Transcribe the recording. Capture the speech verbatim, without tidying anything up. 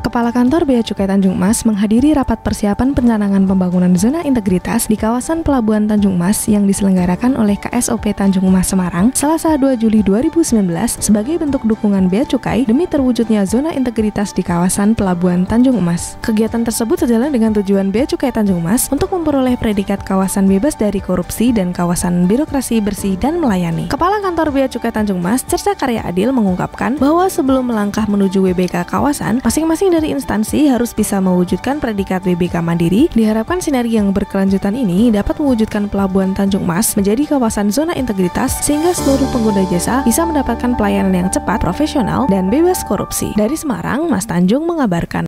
Kepala Kantor Bea Cukai Tanjung Mas menghadiri rapat persiapan pencanangan pembangunan zona integritas di kawasan Pelabuhan Tanjung Mas yang diselenggarakan oleh K S O P Tanjung Mas Semarang Selasa dua Juli dua ribu sembilan belas sebagai bentuk dukungan Bea Cukai demi terwujudnya zona integritas di kawasan Pelabuhan Tanjung Mas. Kegiatan tersebut sejalan dengan tujuan Bea Cukai Tanjung Mas untuk memperoleh predikat kawasan bebas dari korupsi dan kawasan birokrasi bersih dan melayani. Kepala Kantor Bea Cukai Tanjung Mas, Cerca Karya Adil, mengungkapkan bahwa sebelum melangkah menuju W B K kawasan, masing-masing dari instansi harus bisa mewujudkan predikat W B K mandiri. Diharapkan sinergi yang berkelanjutan ini dapat mewujudkan Pelabuhan Tanjung Mas menjadi kawasan zona integritas sehingga seluruh pengguna jasa bisa mendapatkan pelayanan yang cepat, profesional, dan bebas korupsi. Dari Semarang, Mas Tanjung mengabarkan.